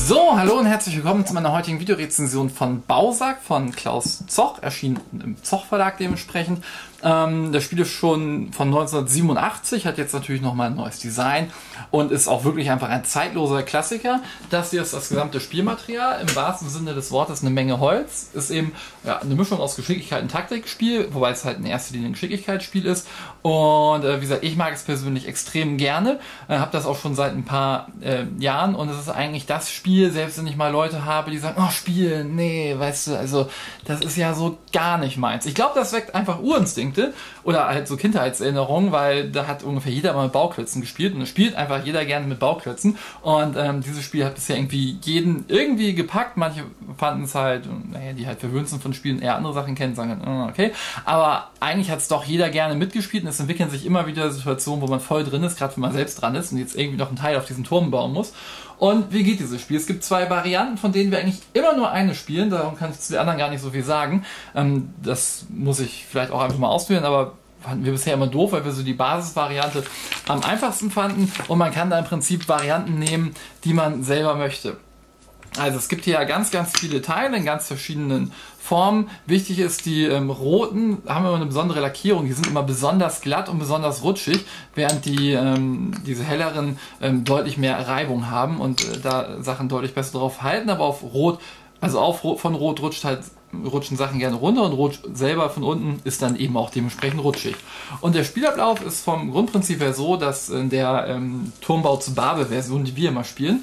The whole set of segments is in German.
So, hallo und herzlich willkommen zu meiner heutigen Videorezension von Bausack von Klaus Zoch, erschienen im Zoch Verlag dementsprechend. Das Spiel ist schon von 1987, hat jetzt natürlich nochmal ein neues Design und ist auch wirklich einfach ein zeitloser Klassiker. Das hier ist das gesamte Spielmaterial, im wahrsten Sinne des Wortes eine Menge Holz. Ist eben eine Mischung aus Geschicklichkeit und Taktikspiel, wobei es halt in erster Linie ein Geschicklichkeitsspiel ist. Und wie gesagt, ich mag es persönlich extrem gerne, habe das auch schon seit ein paar Jahren und es ist eigentlich das Spiel, selbst wenn ich mal Leute habe, die sagen, oh Spiel, nee, weißt du, also das ist ja so gar nicht meins. Ich glaube, das weckt einfach Urinstinkte oder halt so Kindheitserinnerungen, weil da hat ungefähr jeder mal mit Bauklötzen gespielt und es spielt einfach jeder gerne mit Bauklötzen und dieses Spiel hat bisher irgendwie jeden irgendwie gepackt. Manche fanden es halt, naja, die halt verwöhnt sind von Spielen, eher andere Sachen kennen, sagen dann, okay, aber eigentlich hat es doch jeder gerne mitgespielt und es entwickeln sich immer wieder Situationen, wo man voll drin ist, gerade wenn man selbst dran ist und jetzt irgendwie noch einen Teil auf diesen Turm bauen muss. Und wie geht dieses Spiel? Es gibt zwei Varianten, von denen wir eigentlich immer nur eine spielen, darum kann ich zu den anderen gar nicht so viel sagen. Das muss ich vielleicht auch einfach mal ausführen, aber fanden wir bisher immer doof, weil wir so die Basisvariante am einfachsten fanden und man kann da im Prinzip Varianten nehmen, die man selber möchte. Also es gibt hier ja ganz, ganz viele Teile in ganz verschiedenen Formen. Wichtig ist, die roten haben immer eine besondere Lackierung. Die sind immer besonders glatt und besonders rutschig, während die diese helleren deutlich mehr Reibung haben und da Sachen deutlich besser drauf halten. Aber auf Rot, von Rot rutschen Sachen gerne runter und Rot selber von unten ist dann eben auch dementsprechend rutschig. Und der Spielablauf ist vom Grundprinzip her so, dass in der Turmbau zu Babel-Version, die wir immer spielen,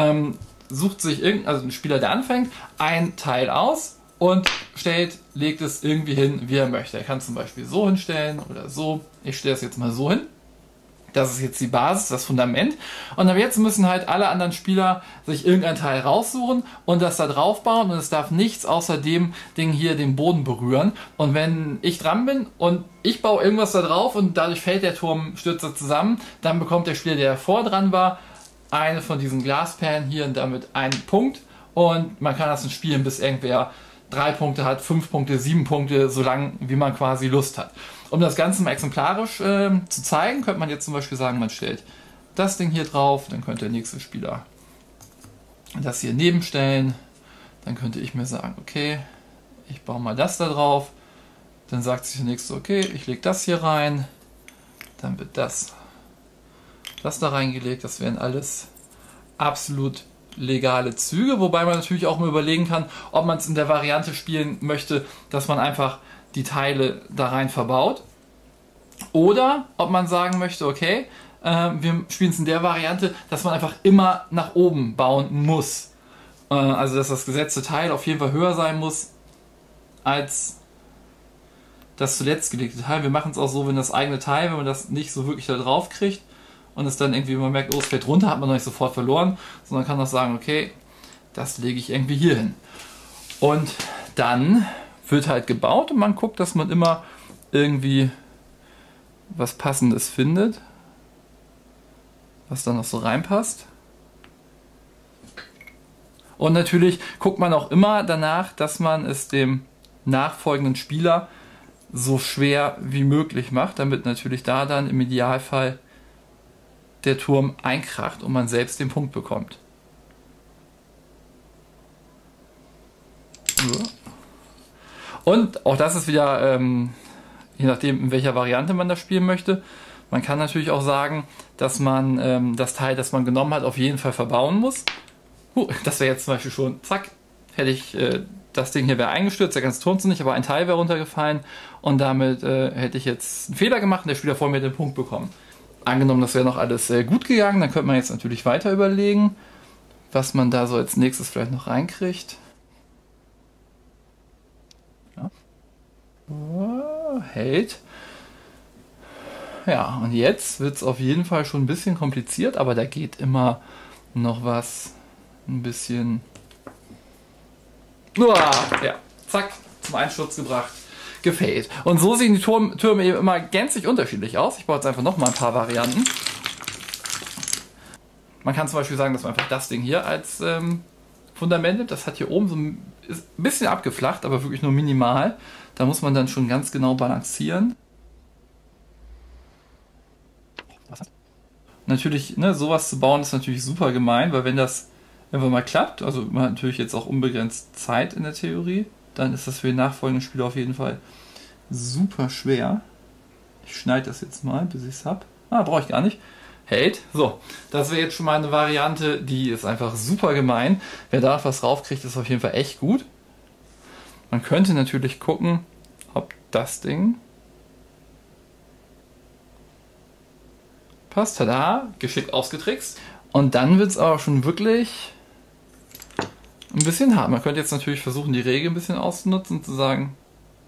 sucht sich ein Spieler, der anfängt, ein Teil aus und legt es irgendwie hin, wie er möchte. Er kann zum Beispiel so hinstellen oder so. Ich stelle es jetzt mal so hin. Das ist jetzt die Basis, das Fundament. Und ab jetzt müssen halt alle anderen Spieler sich irgendein Teil raussuchen und das da drauf bauen. Und es darf nichts außer dem Ding hier den Boden berühren. Und wenn ich dran bin und ich baue irgendwas da drauf und dadurch fällt der Turm, stürzt er zusammen, dann bekommt der Spieler, der davor dran war, eine von diesen Glasperlen hier und damit einen Punkt. Und man kann das dann spielen, bis irgendwer 3 Punkte hat, 5 Punkte, 7 Punkte, so lange wie man quasi Lust hat. Um das Ganze mal exemplarisch zu zeigen, könnte man jetzt zum Beispiel sagen, man stellt das Ding hier drauf, dann könnte der nächste Spieler das hier nebenstellen. Dann könnte ich mir sagen, okay, ich baue mal das da drauf. Dann sagt sich der nächste, okay, ich lege das hier rein. Dann wird das da reingelegt. Das wären alles absolut legale Züge, wobei man natürlich auch mal überlegen kann, ob man es in der Variante spielen möchte, dass man einfach die Teile da rein verbaut, oder ob man sagen möchte, okay, wir spielen es in der Variante, dass man einfach immer nach oben bauen muss. Also dass das gesetzte Teil auf jeden Fall höher sein muss als das zuletzt gelegte Teil. Wir machen es auch so, wenn das eigene Teil, wenn man das nicht so wirklich da drauf kriegt und es dann irgendwie, wenn man merkt, oh, es fällt runter, hat man noch nicht sofort verloren, sondern kann auch sagen, okay, das lege ich irgendwie hier hin. Und dann wird halt gebaut und man guckt, dass man immer irgendwie was Passendes findet, was dann noch so reinpasst. Und natürlich guckt man auch immer danach, dass man es dem nachfolgenden Spieler so schwer wie möglich macht, damit natürlich da dann im Idealfall der Turm einkracht und man selbst den Punkt bekommt. So. Und auch das ist wieder, je nachdem in welcher Variante man das spielen möchte, man kann natürlich auch sagen, dass man das Teil, das man genommen hat, auf jeden Fall verbauen muss. Das wäre jetzt zum Beispiel schon, zack, hätte ich das Ding hier wäre eingestürzt, der ganze Turm nicht, aber ein Teil wäre runtergefallen und damit hätte ich jetzt einen Fehler gemacht und der Spieler vor mir den Punkt bekommen. Angenommen, das wäre noch alles gut gegangen, dann könnte man jetzt natürlich weiter überlegen, was man da so als nächstes vielleicht noch reinkriegt. Ja. Hält. Ja, und jetzt wird es auf jeden Fall schon ein bisschen kompliziert, aber da geht immer noch was ein bisschen... Ja, zack, zum Einsturz gebracht. Gefällt. Und so sehen die Türme eben immer gänzlich unterschiedlich aus. Ich baue jetzt einfach noch mal ein paar Varianten. Man kann zum Beispiel sagen, dass man einfach das Ding hier als Fundament nimmt. Das hat hier oben so ist ein bisschen abgeflacht, aber wirklich nur minimal. Da muss man dann schon ganz genau balancieren. Natürlich, ne, sowas zu bauen ist natürlich super gemein, weil wenn das einfach mal klappt, also man hat natürlich jetzt auch unbegrenzt Zeit in der Theorie, dann ist das für die nachfolgenden Spiele auf jeden Fall super schwer. Ich schneide das jetzt mal, bis ich es habe. Brauche ich gar nicht. Hält. So, das wäre jetzt schon mal eine Variante, die ist einfach super gemein. Wer da was raufkriegt, ist auf jeden Fall echt gut. Man könnte natürlich gucken, ob das Ding passt. Tada, geschickt ausgetrickst. Und dann wird es aber schon wirklich ein bisschen hart. Man könnte jetzt natürlich versuchen, die Regel ein bisschen auszunutzen und zu sagen,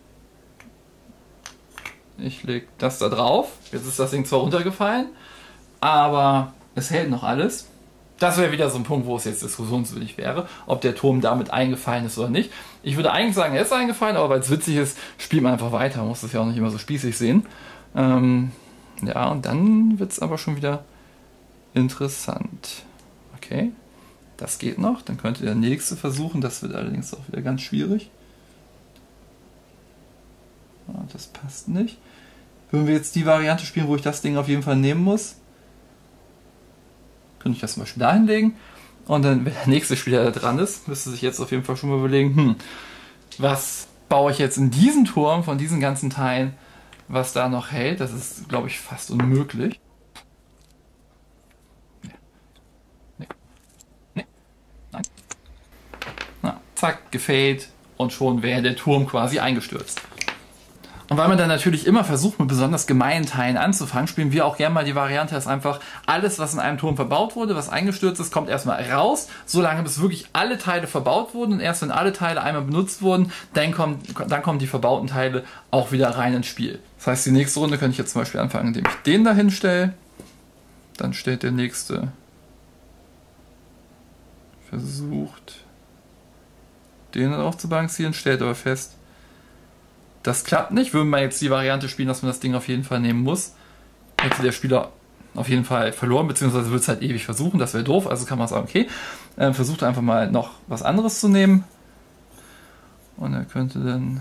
ich lege das da drauf. Jetzt ist das Ding zwar runtergefallen, aber es hält noch alles. Das wäre wieder so ein Punkt, wo es jetzt diskussionswürdig wäre, ob der Turm damit eingefallen ist oder nicht. Ich würde eigentlich sagen, er ist eingefallen, aber weil es witzig ist, spielt man einfach weiter. Man muss das ja auch nicht immer so spießig sehen. Ja, und dann wird es aber schon wieder interessant. Okay, das geht noch. Dann könnte der nächste versuchen. Das wird allerdings auch wieder ganz schwierig. Das passt nicht. Würden wir jetzt die Variante spielen, wo ich das Ding auf jeden Fall nehmen muss, könnte ich das zum Beispiel da hinlegen. Und dann, wenn der nächste Spieler da dran ist, müsste sich jetzt auf jeden Fall schon mal überlegen, was baue ich jetzt in diesen Turm von diesen ganzen Teilen, was da noch hält. Das ist, glaube ich, fast unmöglich. Nee. Nein. Zack, gefällt und schon wäre der Turm quasi eingestürzt. Und weil man dann natürlich immer versucht, mit besonders gemeinen Teilen anzufangen, spielen wir auch gerne mal die Variante, dass einfach alles, was in einem Turm verbaut wurde, was eingestürzt ist, kommt erstmal raus, solange bis wirklich alle Teile verbaut wurden. Und erst wenn alle Teile einmal benutzt wurden, dann kommen die verbauten Teile auch wieder rein ins Spiel. Das heißt, die nächste Runde könnte ich jetzt zum Beispiel anfangen, indem ich den da hinstelle. Dann stellt der nächste, versucht, den darauf zu balancieren, stellt aber fest, das klappt nicht. Würden wir jetzt die Variante spielen, dass man das Ding auf jeden Fall nehmen muss, hätte der Spieler auf jeden Fall verloren, beziehungsweise würde es halt ewig versuchen. Das wäre doof. Also kann man sagen, okay, versucht einfach mal noch was anderes zu nehmen. Und er könnte dann...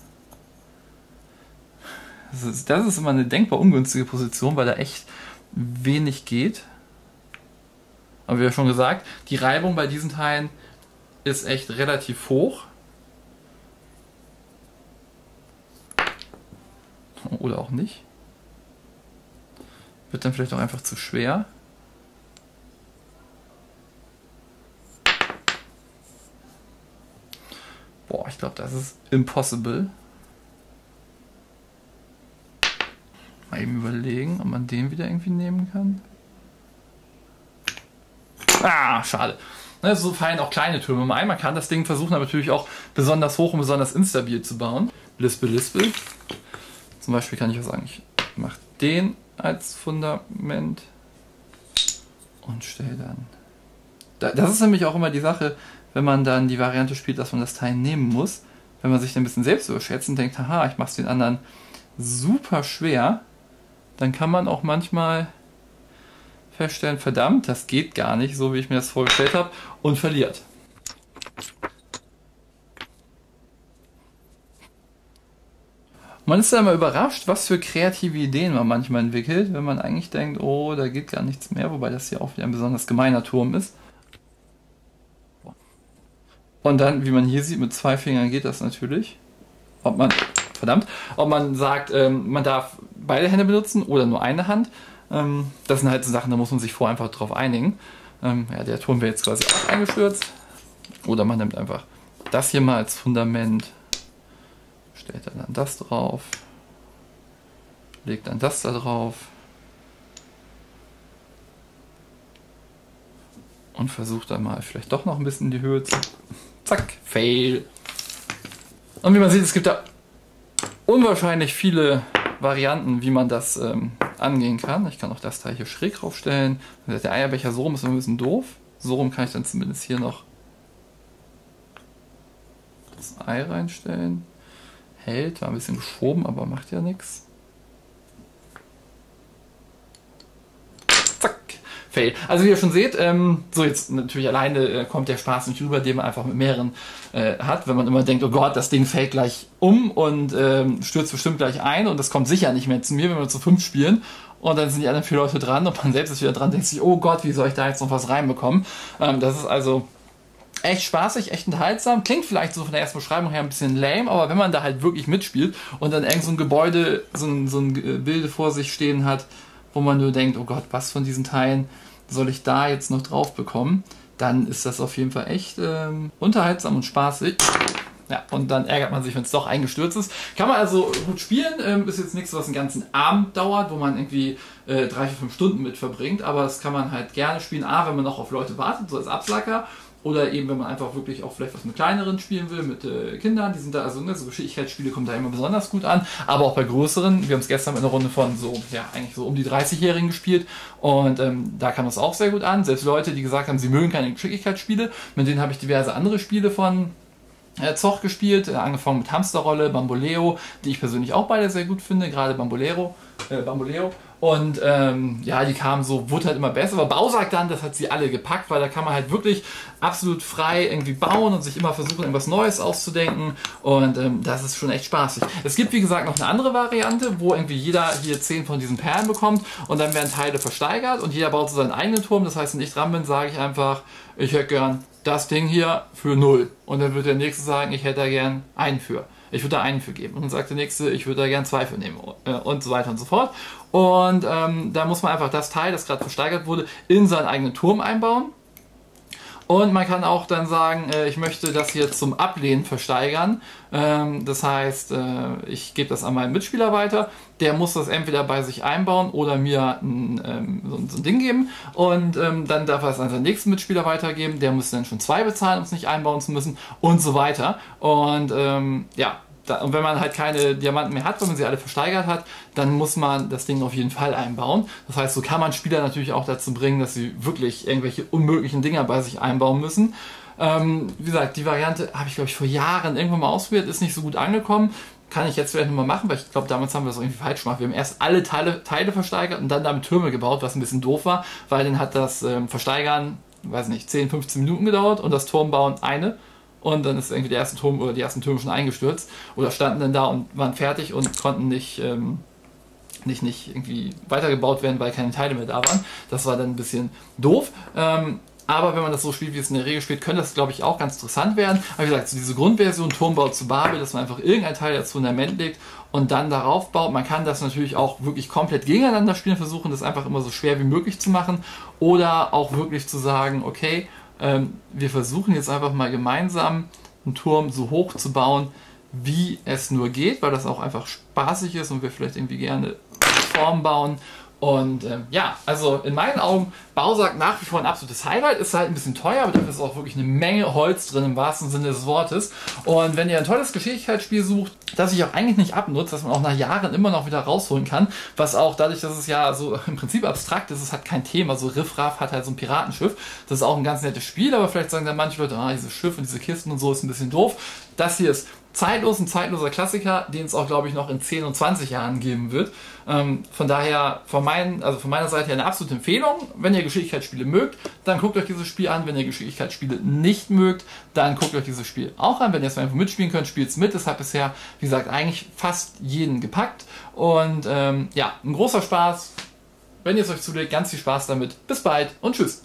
Das ist immer eine denkbar ungünstige Position, weil da echt wenig geht. Aber wie ja schon gesagt, die Reibung bei diesen Teilen ist echt relativ hoch. Oder auch nicht. Wird dann vielleicht auch einfach zu schwer. Boah, ich glaube, das ist impossible. Mal eben überlegen, ob man den wieder irgendwie nehmen kann. Schade. So fallen auch kleine Türme ein. Man kann das Ding versuchen, aber natürlich auch besonders hoch und besonders instabil zu bauen. Lispel, Lispel. Zum Beispiel kann ich auch sagen, ich mache den als Fundament und stelle dann... Das ist nämlich auch immer die Sache, wenn man dann die Variante spielt, dass man das Teil nehmen muss. Wenn man sich dann ein bisschen selbst überschätzt und denkt, haha, ich mache es den anderen super schwer, dann kann man auch manchmal feststellen, verdammt, das geht gar nicht, so wie ich mir das vorgestellt habe, und verliert. Man ist ja immer überrascht, was für kreative Ideen man manchmal entwickelt, wenn man eigentlich denkt, oh, da geht gar nichts mehr, wobei das hier auch wieder ein besonders gemeiner Turm ist. Und dann, wie man hier sieht, mit 2 Fingern geht das natürlich. Ob man sagt, man darf beide Hände benutzen oder nur eine Hand. Das sind halt so Sachen, da muss man sich vorher einfach drauf einigen. Ja, der Turm wäre jetzt quasi auch eingestürzt. Oder man nimmt einfach das hier mal als Fundament. Stellt dann das drauf, legt dann das da drauf und versucht dann mal vielleicht doch noch ein bisschen die Höhe zu... Zack, Fail. Und wie man sieht, es gibt da unwahrscheinlich viele Varianten, wie man das angehen kann. Ich kann auch das Teil hier schräg draufstellen. Der Eierbecher so rum ist immer ein bisschen doof. So rum kann ich dann zumindest hier noch das Ei reinstellen. Hält, war ein bisschen geschoben, aber macht ja nichts. Zack, Fail. Also wie ihr schon seht, so jetzt natürlich alleine kommt der Spaß nicht rüber, den man einfach mit mehreren hat, wenn man immer denkt, oh Gott, das Ding fällt gleich um und stürzt bestimmt gleich ein und das kommt sicher nicht mehr zu mir, wenn wir zu 5 spielen und dann sind die anderen 4 Leute dran und man selbst ist wieder dran, denkt sich, oh Gott, wie soll ich da jetzt noch was reinbekommen? Das ist also echt spaßig, echt unterhaltsam. Klingt vielleicht so von der ersten Beschreibung her ein bisschen lame, aber wenn man da halt wirklich mitspielt und dann irgend so ein Gebäude, so ein Bild vor sich stehen hat, wo man nur denkt, oh Gott, was von diesen Teilen soll ich da jetzt noch drauf bekommen, dann ist das auf jeden Fall echt unterhaltsam und spaßig. Ja, und dann ärgert man sich, wenn es doch eingestürzt ist. Kann man also gut spielen, ist jetzt nichts, was einen ganzen Abend dauert, wo man irgendwie 3, 4, 5 Stunden mit verbringt, aber das kann man halt gerne spielen, wenn man noch auf Leute wartet, so als Absacker, oder eben, wenn man einfach wirklich auch vielleicht was mit kleineren spielen will, mit Kindern, die sind da, also so Geschicklichkeitsspiele kommen da immer besonders gut an, aber auch bei größeren, wir haben es gestern mit einer Runde von so, ja, eigentlich so um die 30-Jährigen gespielt und da kam das auch sehr gut an, selbst Leute, die gesagt haben, sie mögen keine Geschicklichkeitsspiele, mit denen habe ich diverse andere Spiele von Zoch gespielt, angefangen mit Hamsterrolle, Bamboleo, die ich persönlich auch beide sehr gut finde, gerade Bamboleo. Und ja, die kamen so, wurde halt immer besser, aber Bausack dann, das hat sie alle gepackt, weil da kann man halt wirklich absolut frei irgendwie bauen und sich immer versuchen, irgendwas Neues auszudenken und das ist schon echt spaßig. Es gibt, wie gesagt, noch eine andere Variante, wo irgendwie jeder hier 10 von diesen Perlen bekommt und dann werden Teile versteigert und jeder baut so seinen eigenen Turm, das heißt, wenn ich dran bin, sage ich einfach, ich hätte gern das Ding hier für 0 und dann wird der nächste sagen, ich hätte da gern einen für. Ich würde da einen für geben. Und dann sagt der nächste, ich würde da gern 2 für nehmen und so weiter und so fort. Und da muss man einfach das Teil, das gerade versteigert wurde, in seinen eigenen Turm einbauen. Und man kann auch dann sagen, ich möchte das hier zum Ablehnen versteigern. Das heißt, ich gebe das an meinen Mitspieler weiter. Der muss das entweder bei sich einbauen oder mir so ein Ding geben. Und dann darf er es an seinen nächsten Mitspieler weitergeben. Der muss dann schon 2 bezahlen, um es nicht einbauen zu müssen und so weiter. Und ja. Und wenn man halt keine Diamanten mehr hat, wenn man sie alle versteigert hat, dann muss man das Ding auf jeden Fall einbauen. Das heißt, so kann man Spieler natürlich auch dazu bringen, dass sie wirklich irgendwelche unmöglichen Dinger bei sich einbauen müssen. Wie gesagt, die Variante habe ich, glaube ich, vor Jahren irgendwann mal ausprobiert, ist nicht so gut angekommen. Kann ich jetzt vielleicht nochmal machen, weil ich glaube, damals haben wir das irgendwie falsch gemacht. Wir haben erst alle Teile versteigert und dann damit Türme gebaut, was ein bisschen doof war, weil dann hat das Versteigern, weiß nicht, 10, 15 Minuten gedauert und das Turmbauen eine. Und dann ist irgendwie der erste Turm oder die ersten Türme schon eingestürzt oder standen dann da und waren fertig und konnten nicht irgendwie weitergebaut werden, weil keine Teile mehr da waren. Das war dann ein bisschen doof. Aber wenn man das so spielt, wie es in der Regel spielt, könnte das, glaube ich, auch ganz interessant werden. Aber wie gesagt, so diese Grundversion Turmbau zu Babel, dass man einfach irgendein Teil als Fundament legt und dann darauf baut. Man kann das natürlich auch wirklich komplett gegeneinander spielen, versuchen, das einfach immer so schwer wie möglich zu machen. Oder auch wirklich zu sagen, okay, wir versuchen jetzt einfach mal gemeinsam einen Turm so hoch zu bauen, wie es nur geht, weil das auch einfach spaßig ist und wir vielleicht irgendwie gerne Formen bauen. Und ja, also in meinen Augen, Bausack nach wie vor ein absolutes Highlight, ist halt ein bisschen teuer, aber dafür ist auch wirklich eine Menge Holz drin, im wahrsten Sinne des Wortes. Und wenn ihr ein tolles Geschicklichkeitsspiel sucht, das sich auch eigentlich nicht abnutzt, dass man auch nach Jahren immer noch wieder rausholen kann, was auch dadurch, dass es ja so im Prinzip abstrakt ist, es hat kein Thema, so Riff Raff hat halt so ein Piratenschiff, das ist auch ein ganz nettes Spiel, aber vielleicht sagen dann manche Leute, dieses Schiff und diese Kisten und so ist ein bisschen doof. Das hier ist zeitlos, ein zeitloser Klassiker, den es auch, glaube ich, noch in 10 und 20 Jahren geben wird. Von daher, von meiner Seite her eine absolute Empfehlung. Wenn ihr Geschicklichkeitsspiele mögt, dann guckt euch dieses Spiel an. Wenn ihr Geschicklichkeitsspiele nicht mögt, dann guckt euch dieses Spiel auch an. Wenn ihr es einfach mitspielen könnt, spielt es mit. Es hat bisher, wie gesagt, eigentlich fast jeden gepackt. Und ja, ein großer Spaß. Wenn ihr es euch zulegt, ganz viel Spaß damit. Bis bald und tschüss.